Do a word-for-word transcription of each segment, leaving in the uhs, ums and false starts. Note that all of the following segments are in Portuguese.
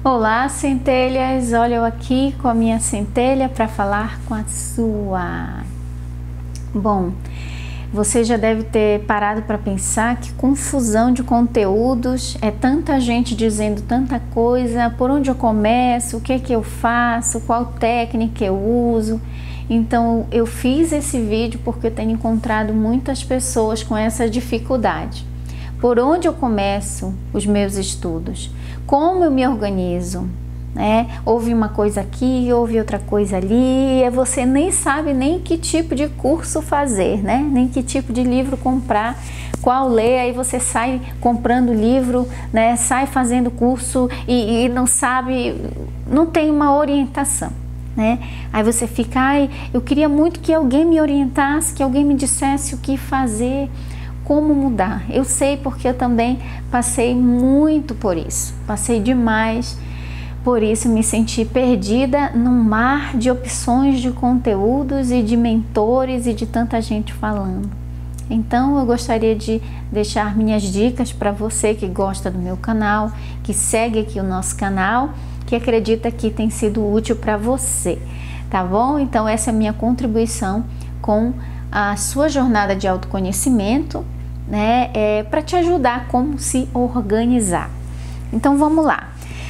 Olá, centelhas! Olha eu aqui com a minha centelha para falar com a sua. Bom, você já deve ter parado para pensar que confusão de conteúdos, é tanta gente dizendo tanta coisa, por onde eu começo, o que é que eu faço, qual técnica eu uso. Então eu fiz esse vídeo porque eu tenho encontrado muitas pessoas com essa dificuldade. Por onde eu começo os meus estudos? Como eu me organizo? Né? Houve uma coisa aqui, houve outra coisa ali, e você nem sabe nem que tipo de curso fazer, né? Nem que tipo de livro comprar, qual ler, aí você sai comprando livro, né? Sai fazendo curso e, e não sabe, não tem uma orientação. Né? Aí você fica, ai, eu queria muito que alguém me orientasse, que alguém me dissesse o que fazer, como mudar. Eu sei porque eu também passei muito por isso, passei demais por isso, me senti perdida num mar de opções de conteúdos e de mentores e de tanta gente falando. Então eu gostaria de deixar minhas dicas para você que gosta do meu canal, que segue aqui o nosso canal, que acredita que tem sido útil para você, tá bom? Então essa é a minha contribuição com a sua jornada de autoconhecimento, né, é, para te ajudar a como se organizar. Então vamos lá.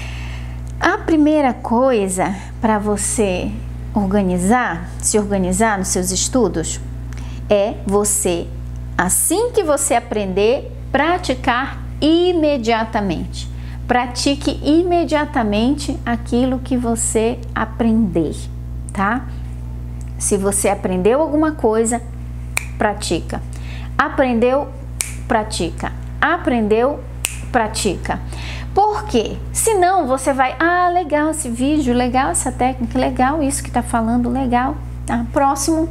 A primeira coisa para você organizar, se organizar nos seus estudos, é você, assim que você aprender, praticar imediatamente. Pratique imediatamente aquilo que você aprender, tá? Se você aprendeu alguma coisa, pratica. Aprendeu, pratica. Aprendeu, pratica. Por quê? Senão você vai, ah, legal esse vídeo, legal essa técnica, legal isso que tá falando, legal. Ah, próximo.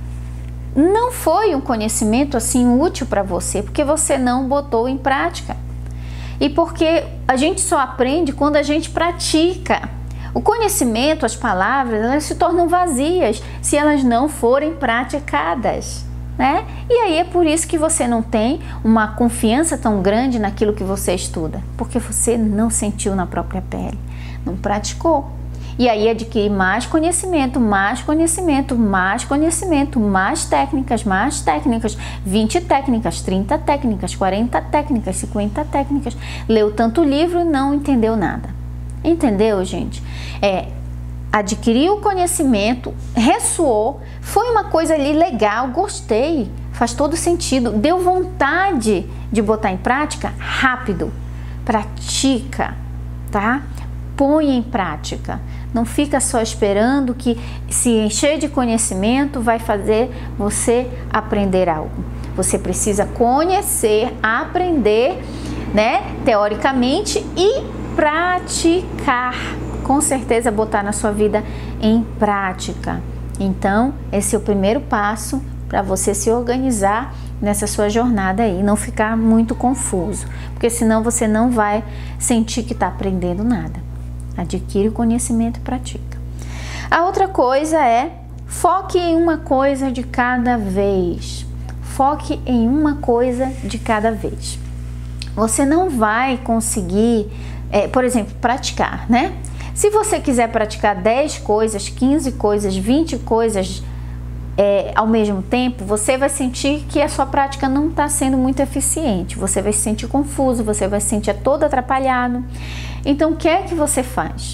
Não foi um conhecimento assim útil para você, porque você não botou em prática. E porque a gente só aprende quando a gente pratica. O conhecimento, as palavras, elas se tornam vazias se elas não forem praticadas, né? E aí é por isso que você não tem uma confiança tão grande naquilo que você estuda, porque você não sentiu na própria pele, não praticou. E aí adquire mais conhecimento, mais conhecimento, mais conhecimento, mais técnicas, mais técnicas, vinte técnicas, trinta técnicas, quarenta técnicas, cinquenta técnicas. Leu tanto livro e não entendeu nada. Entendeu, gente? É, adquiriu o conhecimento, ressoou, foi uma coisa ali legal, gostei, faz todo sentido, deu vontade de botar em prática, rápido, pratica, tá? Põe em prática, não fica só esperando que se encher de conhecimento vai fazer você aprender algo. Você precisa conhecer, aprender, né, teoricamente e praticar. Com certeza botar na sua vida em prática. Então, esse é o primeiro passo para você se organizar nessa sua jornada aí, não ficar muito confuso, porque senão você não vai sentir que está aprendendo nada. Adquire o conhecimento e pratica. A outra coisa é, foque em uma coisa de cada vez. Foque em uma coisa de cada vez. Você não vai conseguir, é, por exemplo, praticar, né? Se você quiser praticar dez coisas, quinze coisas, vinte coisas é, ao mesmo tempo, você vai sentir que a sua prática não está sendo muito eficiente. Você vai se sentir confuso, você vai se sentir todo atrapalhado. Então, o que é que você faz?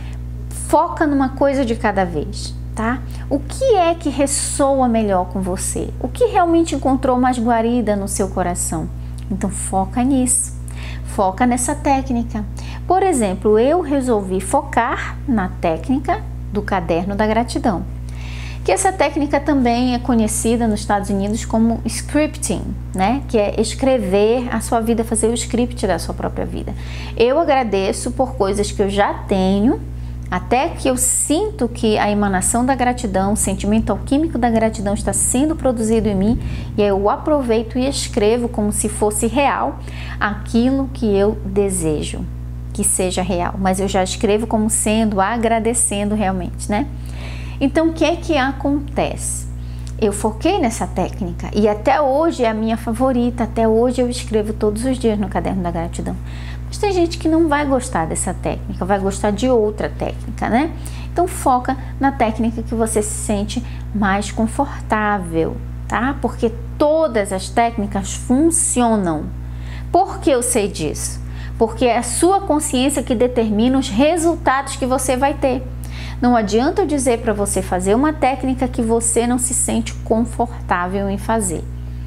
Foca numa coisa de cada vez, tá? O que é que ressoa melhor com você? O que realmente encontrou mais guarida no seu coração? Então, foca nisso. Foca nessa técnica. Por exemplo, eu resolvi focar na técnica do caderno da gratidão, que essa técnica também é conhecida nos Estados Unidos como scripting, né? Que é escrever a sua vida, fazer o script da sua própria vida. Eu agradeço por coisas que eu já tenho, até que eu sinto que a emanação da gratidão, o sentimento alquímico da gratidão está sendo produzido em mim, e aí eu aproveito e escrevo como se fosse real aquilo que eu desejo que seja real, mas eu já escrevo como sendo, agradecendo realmente, né? Então, o que é que acontece? Eu foquei nessa técnica e até hoje é a minha favorita, até hoje eu escrevo todos os dias no caderno da gratidão. Mas tem gente que não vai gostar dessa técnica, vai gostar de outra técnica, né? Então foca na técnica que você se sente mais confortável, tá? Porque todas as técnicas funcionam. Por que eu sei disso? Porque é a sua consciência que determina os resultados que você vai ter. Não adianta eu dizer para você fazer uma técnica que você não se sente confortável em fazer,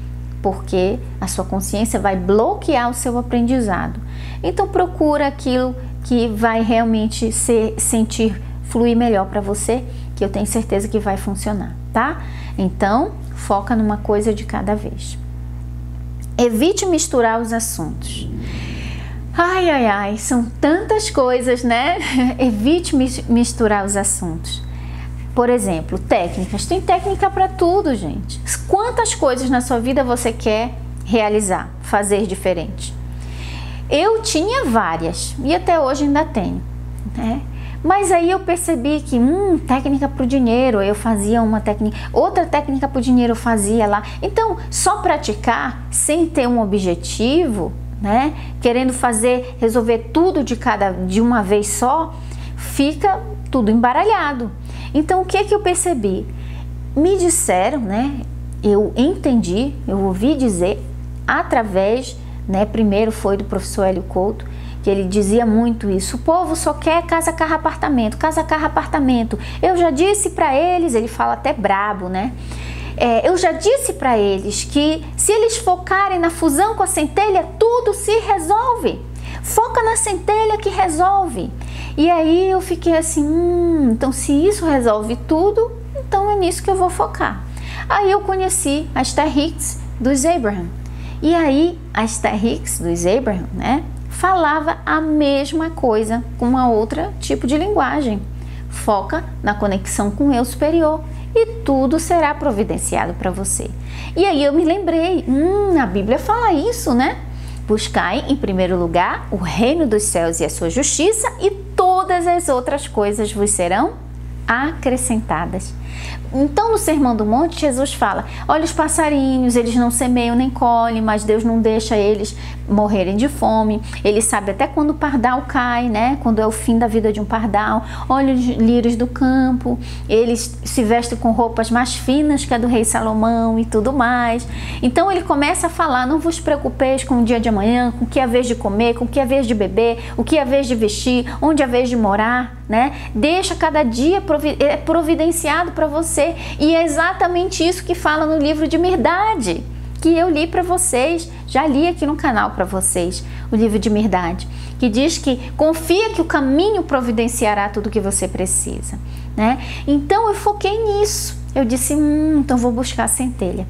porque a sua consciência vai bloquear o seu aprendizado. Então procura aquilo que vai realmente ser, sentir fluir melhor para você, que eu tenho certeza que vai funcionar, tá? Então foca numa coisa de cada vez. Evite misturar os assuntos. Ai, ai, ai, são tantas coisas, né? Evite misturar os assuntos. Por exemplo, técnicas. Tem técnica para tudo, gente. Quantas coisas na sua vida você quer realizar, fazer diferente? Eu tinha várias e até hoje ainda tenho, né? Mas aí eu percebi que, hum, técnica para o dinheiro, eu fazia uma técnica, outra técnica para o dinheiro eu fazia lá. Então, só praticar sem ter um objetivo, né? Querendo fazer, resolver tudo de cada, de uma vez só, fica tudo embaralhado. Então, o que que eu percebi? Me disseram, né? Eu entendi, eu ouvi dizer através, né? Primeiro foi do professor Hélio Couto, que ele dizia muito isso. O povo só quer casa, carro, apartamento, casa, carro, apartamento. Eu já disse para eles, ele fala até brabo, né? É, eu já disse para eles que se eles focarem na fusão com a centelha, tudo se resolve. Foca na centelha que resolve. E aí eu fiquei assim, hum, então se isso resolve tudo, então é nisso que eu vou focar. Aí eu conheci a Esther Hicks dos Abraham. E aí a Esther Hicks dos Abraham, né, falava a mesma coisa com uma outra tipo de linguagem. Foca na conexão com o eu superior e tudo será providenciado para você. E aí eu me lembrei, hum, a Bíblia fala isso, né? Buscai em primeiro lugar o reino dos céus e a sua justiça, e todas as outras coisas vos serão acrescentadas. Então no Sermão do Monte Jesus fala, olha os passarinhos, eles não semeiam nem colhem, mas Deus não deixa eles morrerem de fome. Ele sabe até quando o pardal cai, né? Quando é o fim da vida de um pardal. Olha os lírios do campo, eles se vestem com roupas mais finas que a do rei Salomão e tudo mais. Então ele começa a falar, não vos preocupeis com o dia de amanhã, com o que é a vez de comer, com o que é a vez de beber, o que é a vez de vestir, onde é a vez de morar, né? Deixa cada dia providenciado para você. E é exatamente isso que fala no livro de Mirdade, que eu li para vocês, já li aqui no canal para vocês, o livro de Mirdade, que diz que confia que o caminho providenciará tudo que você precisa, né? Então eu foquei nisso, eu disse, hum, então vou buscar a centelha.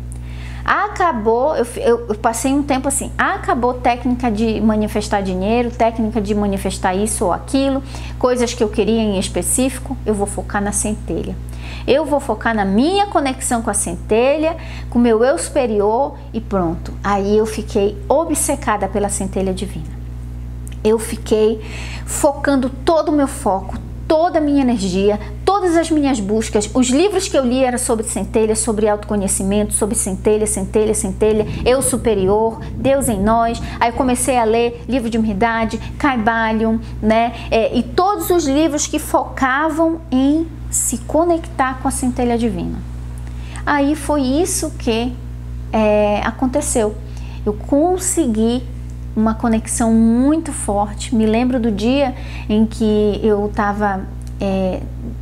Acabou, eu, eu, eu passei um tempo assim, acabou técnica de manifestar dinheiro, técnica de manifestar isso ou aquilo, coisas que eu queria em específico, eu vou focar na centelha. Eu vou focar na minha conexão com a centelha, com o meu eu superior e pronto. Aí eu fiquei obcecada pela centelha divina. Eu fiquei focando todo o meu foco, toda a minha energia, todas as minhas buscas. Os livros que eu li eram sobre centelha, sobre autoconhecimento, sobre centelha, centelha, centelha, eu superior, Deus em nós. Aí eu comecei a ler livro de Mirdade, Kybalion, né? É, e todos os livros que focavam em se conectar com a centelha divina. Aí foi isso que é, aconteceu. Eu consegui uma conexão muito forte. Me lembro do dia em que eu estava, é,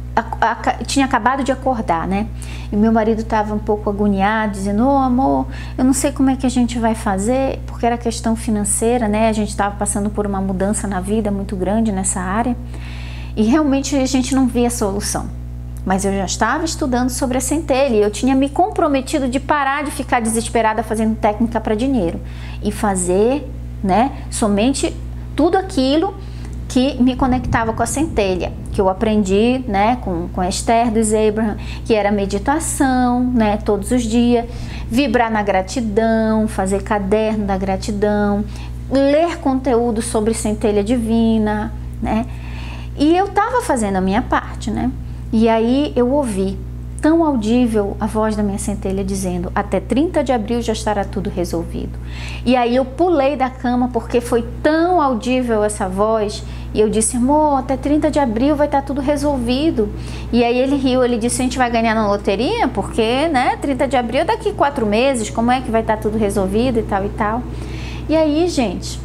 tinha acabado de acordar, né? E meu marido estava um pouco agoniado, dizendo, ô amor, eu não sei como é que a gente vai fazer, porque era questão financeira, né? A gente estava passando por uma mudança na vida muito grande nessa área. E realmente a gente não via solução. Mas eu já estava estudando sobre a centelha e eu tinha me comprometido de parar de ficar desesperada fazendo técnica para dinheiro e fazer, né, somente tudo aquilo que me conectava com a centelha, que eu aprendi, né, com, com a Esther dos Abraham, que era meditação, né, todos os dias, vibrar na gratidão, fazer caderno da gratidão, ler conteúdo sobre centelha divina, né? E eu estava fazendo a minha parte, né? E aí eu ouvi tão audível a voz da minha centelha dizendo: até trinta de abril já estará tudo resolvido. E aí eu pulei da cama porque foi tão audível essa voz, e eu disse: amor, até trinta de abril vai estar tudo resolvido. E aí ele riu, ele disse: a gente vai ganhar na loteria? Porque, né, trinta de abril é daqui quatro meses, como é que vai estar tudo resolvido e tal e tal. E aí, gente,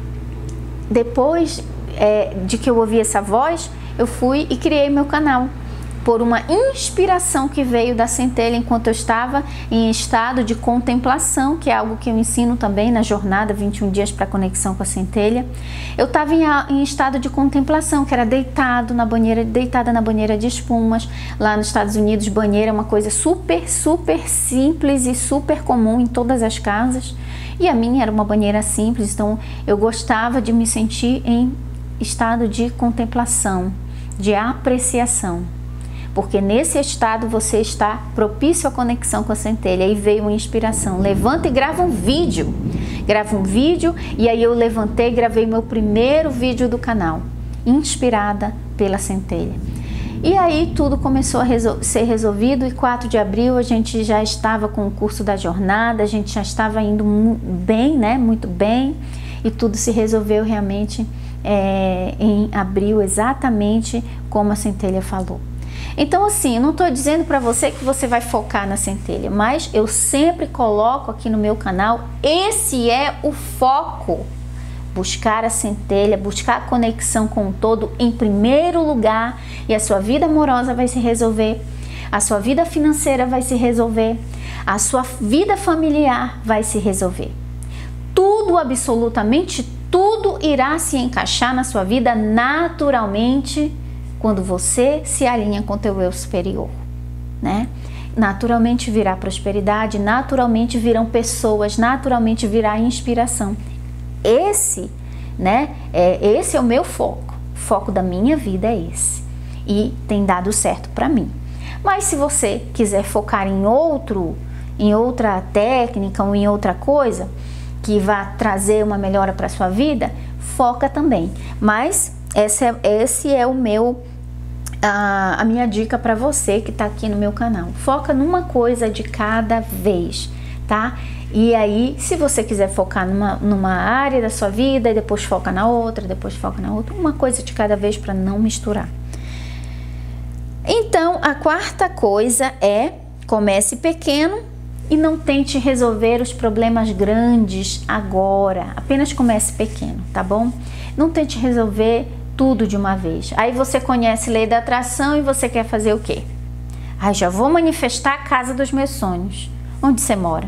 depois é, de que eu ouvi essa voz, eu fui e criei meu canal, por uma inspiração que veio da centelha enquanto eu estava em estado de contemplação, que é algo que eu ensino também na jornada vinte e um dias para conexão com a centelha. Eu estava em, em estado de contemplação, que era deitado na banheira, deitada na banheira de espumas. Lá nos Estados Unidos, banheira é uma coisa super, super simples e super comum em todas as casas. E a minha era uma banheira simples, então eu gostava de me sentir em estado de contemplação, de apreciação. Porque nesse estado você está propício à conexão com a centelha. Aí veio uma inspiração: levanta e grava um vídeo. Grava um vídeo, e aí eu levantei e gravei meu primeiro vídeo do canal, inspirada pela centelha. E aí tudo começou a resol- ser resolvido, e quatro de abril a gente já estava com o curso da jornada, a gente já estava indo bem, né? Muito bem, e tudo se resolveu realmente é, em abril, exatamente como a centelha falou. Então, assim, eu não estou dizendo para você que você vai focar na centelha, mas eu sempre coloco aqui no meu canal, esse é o foco: buscar a centelha, buscar a conexão com o todo em primeiro lugar, e a sua vida amorosa vai se resolver, a sua vida financeira vai se resolver, a sua vida familiar vai se resolver. Tudo, absolutamente tudo, irá se encaixar na sua vida naturalmente, quando você se alinha com o teu eu superior, né? Naturalmente virá prosperidade, naturalmente virão pessoas, naturalmente virá inspiração. Esse, né, é, esse é o meu foco. O foco da minha vida é esse. E tem dado certo para mim. Mas se você quiser focar em outro, em outra técnica ou em outra coisa que vá trazer uma melhora para sua vida, foca também. Mas esse é, esse é o meu A, a minha dica para você que está aqui no meu canal. Foca numa coisa de cada vez, tá? E aí, se você quiser focar numa, numa área da sua vida e depois foca na outra, depois foca na outra, uma coisa de cada vez para não misturar. Então, a quarta coisa é: comece pequeno e não tente resolver os problemas grandes agora. Apenas comece pequeno, tá bom? Não tente resolver tudo de uma vez. Aí você conhece lei da atração e você quer fazer o quê? Ah, já vou manifestar a casa dos meus sonhos. Onde você mora?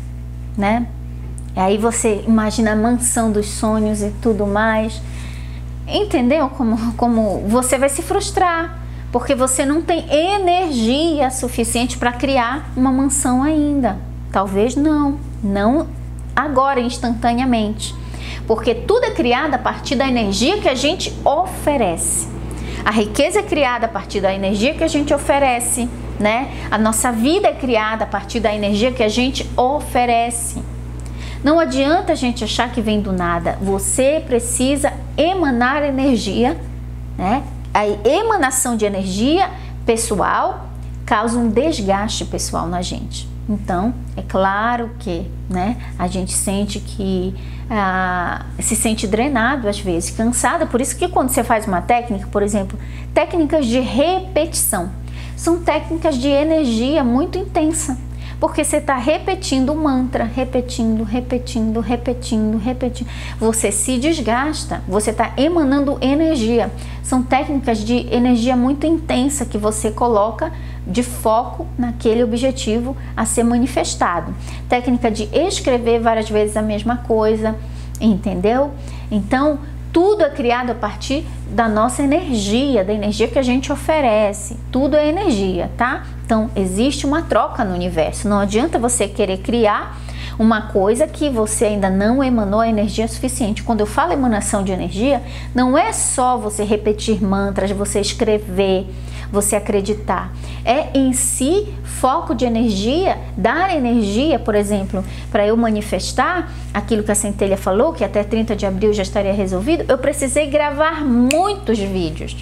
Né? Aí você imagina a mansão dos sonhos e tudo mais. Entendeu como, como você vai se frustrar? Porque você não tem energia suficiente para criar uma mansão ainda. Talvez não. Não agora, instantaneamente. Porque tudo é criado a partir da energia que a gente oferece. A riqueza é criada a partir da energia que a gente oferece, né? A nossa vida é criada a partir da energia que a gente oferece. Não adianta a gente achar que vem do nada. Você precisa emanar energia, né? A emanação de energia pessoal causa um desgaste pessoal na gente. Então, é claro que, né, a gente sente que ah, se sente drenado às vezes, cansada. Por isso que quando você faz uma técnica, por exemplo, técnicas de repetição, são técnicas de energia muito intensa, porque você está repetindo o mantra, repetindo, repetindo, repetindo, repetindo. Você se desgasta, você está emanando energia. São técnicas de energia muito intensa que você coloca de foco naquele objetivo a ser manifestado. Técnica de escrever várias vezes a mesma coisa, entendeu? Então, tudo é criado a partir da nossa energia, da energia que a gente oferece. Tudo é energia, tá? Então, existe uma troca no universo. Não adianta você querer criar uma coisa que você ainda não emanou a energia suficiente. Quando eu falo emanação de energia, não é só você repetir mantras, você escrever, você acreditar. É em si foco de energia, dar energia, por exemplo, para eu manifestar aquilo que a centelha falou, que até trinta de abril já estaria resolvido. Eu precisei gravar muitos vídeos.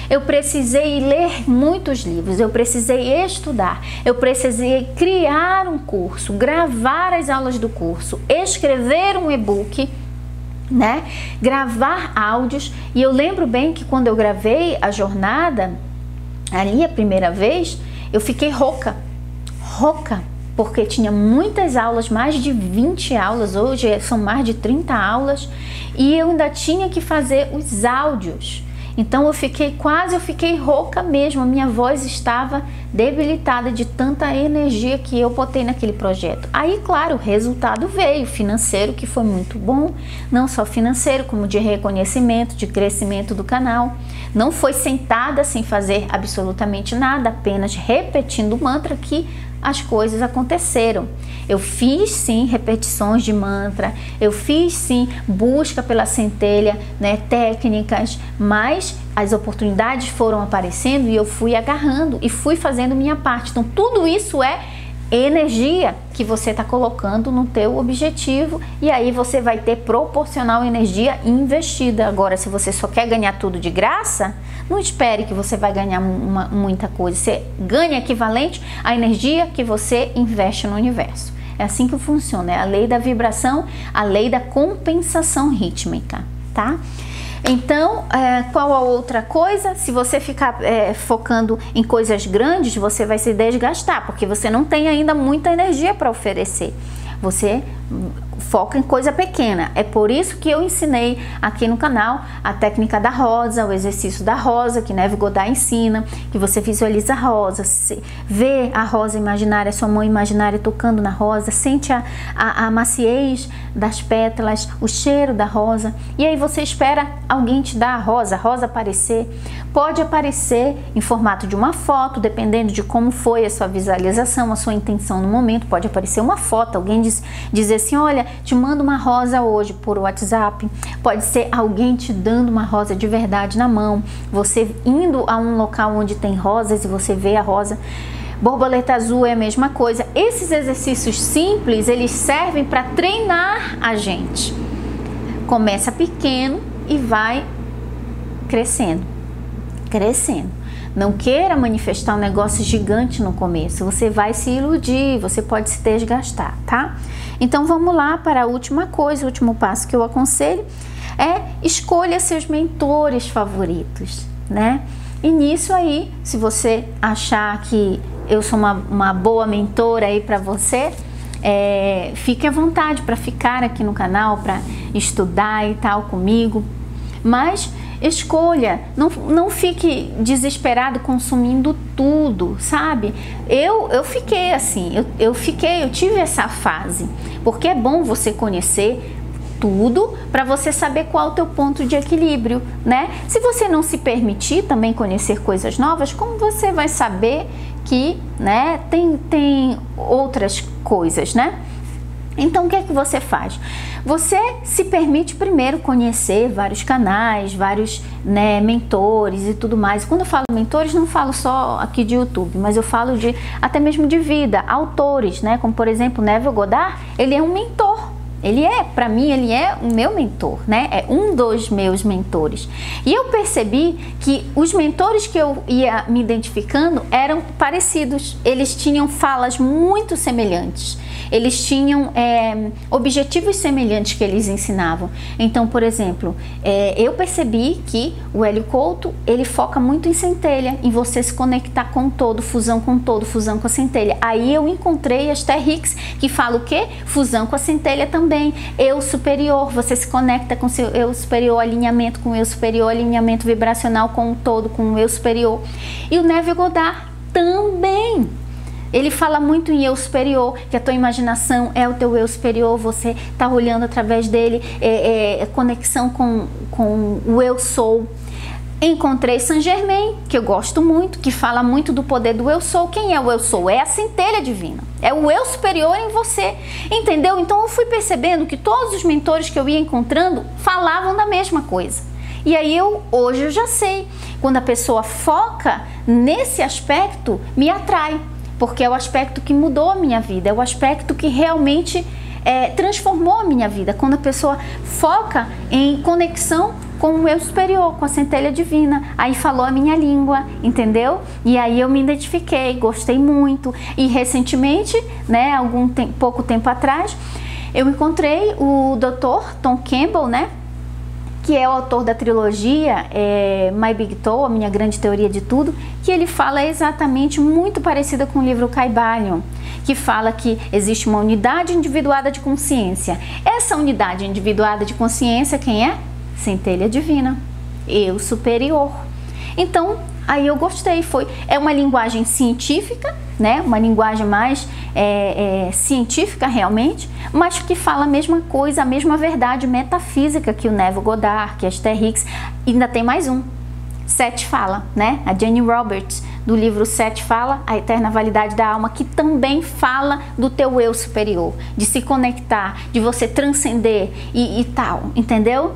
eu precisei ler muitos livros, eu precisei estudar, eu precisei criar um curso, gravar as aulas do curso, escrever um e-book, né? Gravar áudios. E eu lembro bem que quando eu gravei a jornada, ali a primeira vez, eu fiquei rouca, rouca, porque tinha muitas aulas, mais de vinte aulas, hoje são mais de trinta aulas, e eu ainda tinha que fazer os áudios. Então eu fiquei quase, eu fiquei rouca mesmo, a minha voz estava debilitada de tanta energia que eu botei naquele projeto. Aí, claro, o resultado veio, financeiro, que foi muito bom, não só financeiro, como de reconhecimento, de crescimento do canal. Não foi sentada sem fazer absolutamente nada, apenas repetindo o mantra que as coisas aconteceram. Eu fiz sim repetições de mantra, eu fiz sim busca pela centelha, né, técnicas, mas as oportunidades foram aparecendo e eu fui agarrando e fui fazendo minha parte. Então tudo isso é energia que você está colocando no teu objetivo, e aí você vai ter proporcional energia investida. Agora, se você só quer ganhar tudo de graça, não espere que você vai ganhar uma, muita coisa. Você ganha equivalente à energia que você investe no universo. É assim que funciona, é a lei da vibração, a lei da compensação rítmica, tá? Então, é, qual a outra coisa? Se você ficar é, focando em coisas grandes, você vai se desgastar, porque você não tem ainda muita energia para oferecer. Você foca em coisa pequena. É por isso que eu ensinei aqui no canal a técnica da rosa, o exercício da rosa, que Neville Goddard ensina, que você visualiza a rosa, vê a rosa imaginária, sua mão imaginária tocando na rosa, sente a, a, a maciez das pétalas, o cheiro da rosa, e aí você espera alguém te dar a rosa, a rosa aparecer. Pode aparecer em formato de uma foto, dependendo de como foi a sua visualização, a sua intenção no momento, pode aparecer uma foto, alguém diz, dizer assim, olha, te mando uma rosa hoje por WhatsApp. Pode ser alguém te dando uma rosa de verdade na mão, você indo a um local onde tem rosas e você vê a rosa. Borboleta azul é a mesma coisa. Esses exercícios simples, eles servem para treinar a gente. Começa pequeno e vai crescendo, crescendo. Não queira manifestar um negócio gigante no começo, você vai se iludir, você pode se desgastar, tá? Então vamos lá para a última coisa, o último passo que eu aconselho é escolha seus mentores favoritos, né? E nisso aí, se você achar que eu sou uma, uma boa mentora aí para você, é, fique à vontade para ficar aqui no canal, para estudar e tal comigo, mas escolha, não, não fique desesperado consumindo tudo, sabe? Eu, eu fiquei assim, eu, eu fiquei, eu tive essa fase, porque é bom você conhecer tudo para você saber qual é o teu ponto de equilíbrio, né? Se você não se permitir também conhecer coisas novas, como você vai saber que, né, tem, tem outras coisas, né? Então, o que é que você faz? Você se permite primeiro conhecer vários canais, vários, né, mentores e tudo mais. Quando eu falo mentores, não falo só aqui de YouTube, mas eu falo de até mesmo de vida, autores, né? Como, por exemplo, Neville Goddard, ele é um mentor. Ele é, para mim, ele é o meu mentor, né? É um dos meus mentores. E eu percebi que os mentores que eu ia me identificando eram parecidos. Eles tinham falas muito semelhantes. Eles tinham é, objetivos semelhantes que eles ensinavam. Então, por exemplo, é, eu percebi que o Hélio Couto, ele foca muito em centelha, em você se conectar com o todo, fusão com o todo, fusão com a centelha. Aí eu encontrei a Esther Hicks, que fala o quê? Fusão com a centelha também. Eu superior, você se conecta com o seu eu superior, alinhamento com o eu superior, alinhamento vibracional com o todo, com o eu superior. E o Neville Goddard também. Ele fala muito em eu superior, que a tua imaginação é o teu eu superior, você está olhando através dele, é, é, conexão com, com o eu sou. Encontrei Saint Germain, que eu gosto muito, que fala muito do poder do eu sou. Quem é o eu sou? É a centelha divina, é o eu superior em você, entendeu? Então eu fui percebendo que todos os mentores que eu ia encontrando falavam da mesma coisa. E aí eu, hoje eu já sei, quando a pessoa foca nesse aspecto, me atrai. Porque é o aspecto que mudou a minha vida, é o aspecto que realmente é, transformou a minha vida. Quando a pessoa foca em conexão com o eu superior, com a centelha divina. Aí falou a minha língua, entendeu? E aí eu me identifiquei, gostei muito. E recentemente, né, algum tempo, pouco tempo atrás, eu encontrei o doutor Tom Campbell, né, que é o autor da trilogia é, My Big Toe, a minha grande teoria de tudo, que ele fala exatamente muito parecida com o livro Kybalion, que fala que existe uma unidade individuada de consciência. Essa unidade individuada de consciência, quem é? Centelha divina, eu superior. Então, aí eu gostei, foi, é uma linguagem científica, né, uma linguagem mais é, é, científica realmente, mas que fala a mesma coisa, a mesma verdade metafísica que o Neville Goddard, que a Esther Hicks, e ainda tem mais um, Sete Fala, né, a Jane Roberts, do livro Sete Fala, a Eterna Validade da Alma, que também fala do teu eu superior, de se conectar, de você transcender e, e tal, entendeu?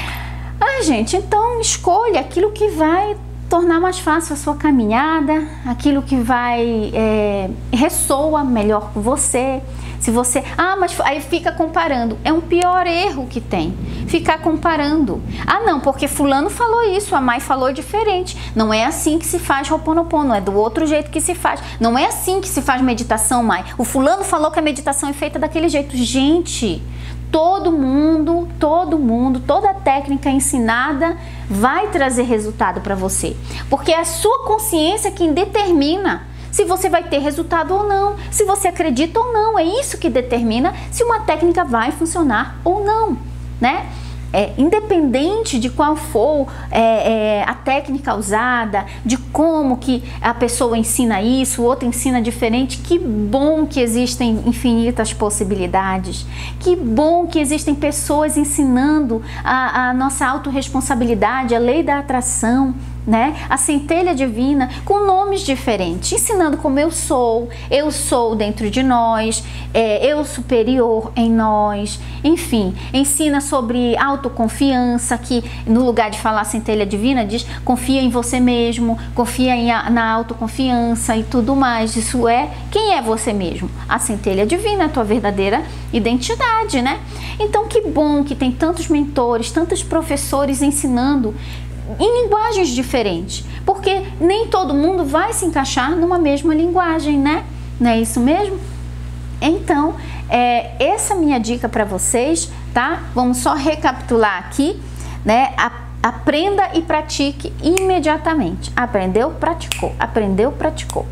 Ah, gente, então escolha aquilo que vai tornar mais fácil a sua caminhada, aquilo que vai é, ressoa melhor com você. Se você, ah, mas aí fica comparando, é um pior erro que tem, ficar comparando. Ah, não, porque fulano falou isso, a Mai falou diferente. Não é assim que se faz Ho'oponopono, é do outro jeito que se faz. Não é assim que se faz meditação, Mai. O fulano falou que a meditação é feita daquele jeito. Gente, todo mundo, todo mundo, toda técnica ensinada vai trazer resultado para você, porque é a sua consciência quem determina se você vai ter resultado ou não, se você acredita ou não. É isso que determina se uma técnica vai funcionar ou não, né? É, independente de qual for é, é, a técnica usada, de como que a pessoa ensina isso, o outro ensina diferente, que bom que existem infinitas possibilidades, que bom que existem pessoas ensinando a, a nossa autorresponsabilidade, a lei da atração, né? A centelha divina, com nomes diferentes, ensinando como eu sou, eu sou dentro de nós, é, eu superior em nós, enfim, ensina sobre autoconfiança, que no lugar de falar centelha divina diz confia em você mesmo, confia em a, na autoconfiança e tudo mais. Isso é, quem é você mesmo? A centelha divina, a tua verdadeira identidade, né? Então que bom que tem tantos mentores, tantos professores ensinando em linguagens diferentes, porque nem todo mundo vai se encaixar numa mesma linguagem, né? Não é isso mesmo? Então, é, essa minha dica para vocês, tá? Vamos só recapitular aqui, né? A, aprenda e pratique imediatamente. Aprendeu, praticou. Aprendeu, praticou.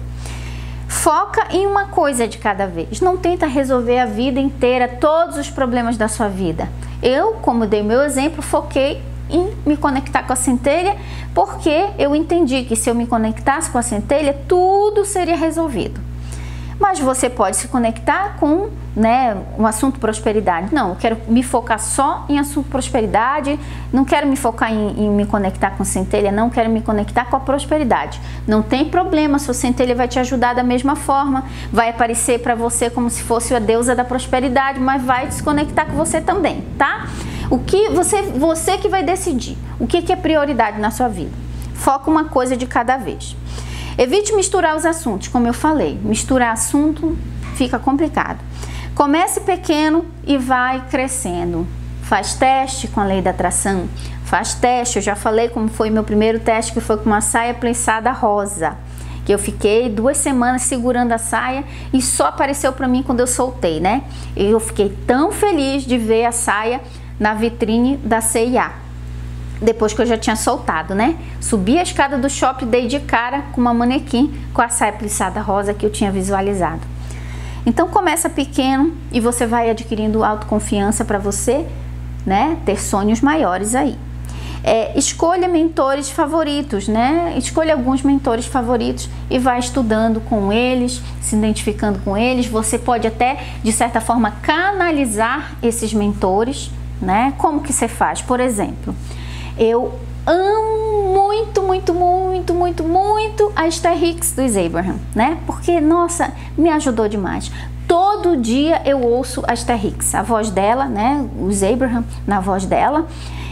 Foca em uma coisa de cada vez. Não tenta resolver a vida inteira, todos os problemas da sua vida. Eu, como dei meu exemplo, foquei em me conectar com a centelha, porque eu entendi que se eu me conectasse com a centelha, tudo seria resolvido. Mas você pode se conectar com, né, um assunto prosperidade. Não, eu quero me focar só em assunto prosperidade, não quero me focar em, em me conectar com centelha, não quero me conectar com a prosperidade. Não tem problema, sua centelha vai te ajudar da mesma forma, vai aparecer para você como se fosse a deusa da prosperidade, mas vai se conectar com você também, tá? O que você, você que vai decidir o que, que é prioridade na sua vida. Foca uma coisa de cada vez. Evite misturar os assuntos, como eu falei. Misturar assunto fica complicado. Comece pequeno e vai crescendo. Faz teste com a lei da atração. Faz teste, eu já falei como foi meu primeiro teste, que foi com uma saia plissada rosa. Que eu fiquei duas semanas segurando a saia e só apareceu para mim quando eu soltei, né? Eu fiquei tão feliz de ver a saia na vitrine da C e A. Depois que eu já tinha soltado, né? Subi a escada do shopping, dei de cara com uma manequim com a saia plissada rosa que eu tinha visualizado. Então começa pequeno e você vai adquirindo autoconfiança para você, né, ter sonhos maiores aí. É, escolha mentores favoritos, né? Escolha alguns mentores favoritos e vai estudando com eles, se identificando com eles. Você pode até, de certa forma, canalizar esses mentores, né? Como que você faz? Por exemplo, eu amo muito, muito, muito, muito, muito a Esther Hicks dos Abraham, né? Porque, nossa, me ajudou demais. Todo dia eu ouço a Esther Hicks, a voz dela, né? Os Abraham na voz dela.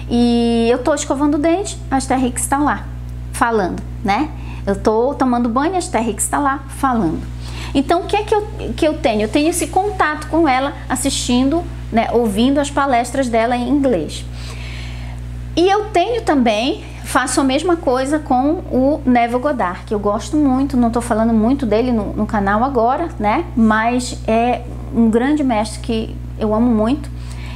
E eu tô escovando o dente, a Esther Hicks está lá, falando, né? Eu tô tomando banho, a Esther Hicks está lá, falando. Então, o que é que eu, que eu tenho? Eu tenho esse contato com ela, assistindo, né? Ouvindo as palestras dela em inglês. E eu tenho também, faço a mesma coisa com o Neville Goddard, que eu gosto muito, não estou falando muito dele no, no canal agora, né? Mas é um grande mestre que eu amo muito.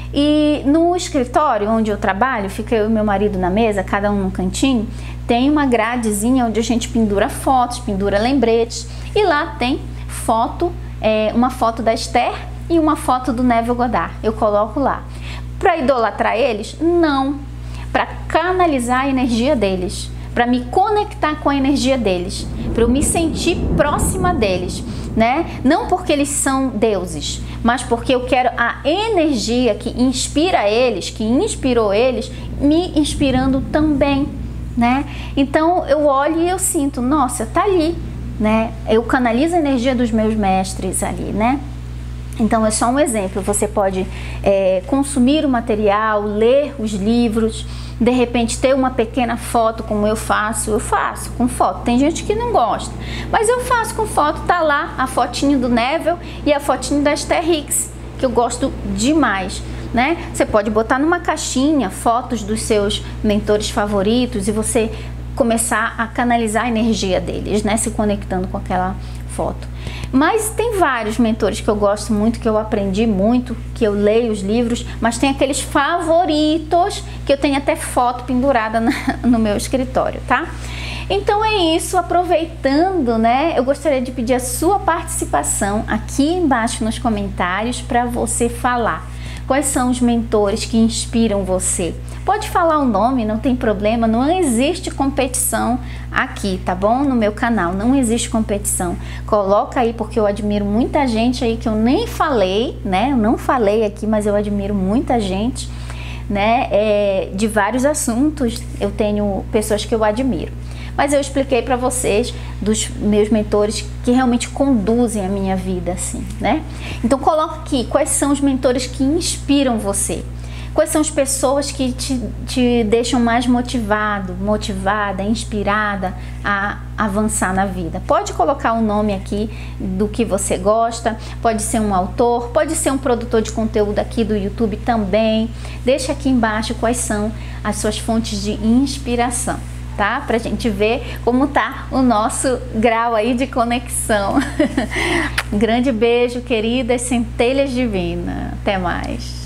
E no escritório onde eu trabalho, fica eu e meu marido na mesa, cada um num cantinho, tem uma gradezinha onde a gente pendura fotos, pendura lembretes, e lá tem foto, é, uma foto da Esther e uma foto do Neville Goddard. Eu coloco lá. Para idolatrar eles? Não. Para canalizar a energia deles, para me conectar com a energia deles, para eu me sentir próxima deles, né? Não porque eles são deuses, mas porque eu quero a energia que inspira eles, que inspirou eles, me inspirando também, né? Então eu olho e eu sinto, nossa, tá ali, né? Eu canalizo a energia dos meus mestres ali, né? Então é só um exemplo, você pode é, consumir o material, ler os livros, de repente ter uma pequena foto como eu faço, eu faço com foto, tem gente que não gosta, mas eu faço com foto, tá lá a fotinho do Neville e a fotinho da Esther Hicks, que eu gosto demais, né? Você pode botar numa caixinha fotos dos seus mentores favoritos e você começar a canalizar a energia deles, né? Se conectando com aquela foto. Mas tem vários mentores que eu gosto muito, que eu aprendi muito, que eu leio os livros, mas tem aqueles favoritos que eu tenho até foto pendurada na, no meu escritório, tá? Então é isso, aproveitando, né? Eu gostaria de pedir a sua participação aqui embaixo nos comentários para você falar. Quais são os mentores que inspiram você? Pode falar o nome, não tem problema, não existe competição aqui, tá bom? No meu canal, não existe competição. Coloca aí, porque eu admiro muita gente aí que eu nem falei, né? Eu não falei aqui, mas eu admiro muita gente, né? É, de vários assuntos, eu tenho pessoas que eu admiro. Mas eu expliquei para vocês dos meus mentores que realmente conduzem a minha vida, assim, né? Então coloca aqui quais são os mentores que inspiram você. Quais são as pessoas que te, te deixam mais motivado, motivada, inspirada a avançar na vida? Pode colocar o nome aqui do que você gosta, pode ser um autor, pode ser um produtor de conteúdo aqui do YouTube também. Deixa aqui embaixo quais são as suas fontes de inspiração, tá? Pra gente ver como tá o nosso grau aí de conexão. Um grande beijo, queridas centelhas divinas. Até mais.